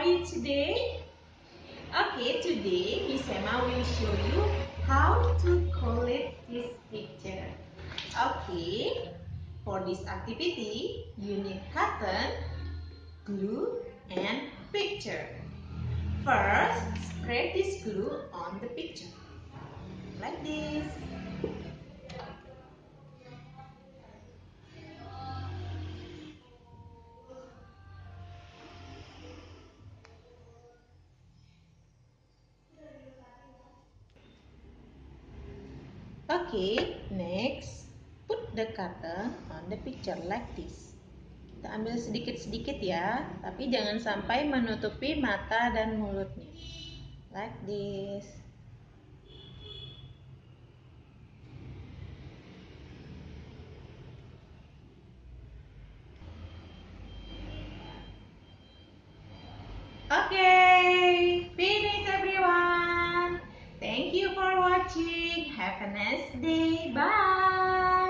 you today? Okay, today Miss Emma will show you how to collect this picture. Okay, for this activity, you need cotton, glue, and picture. First, spread this glue on the picture, like this. Okay, next, put the cotton on the picture like this. Kita ambil sedikit-sedikit ya, tapi jangan sampai menutupi mata dan mulutnya. Like this. Okay, finish everyone. Thank you for watching. Have a nice day. Bye.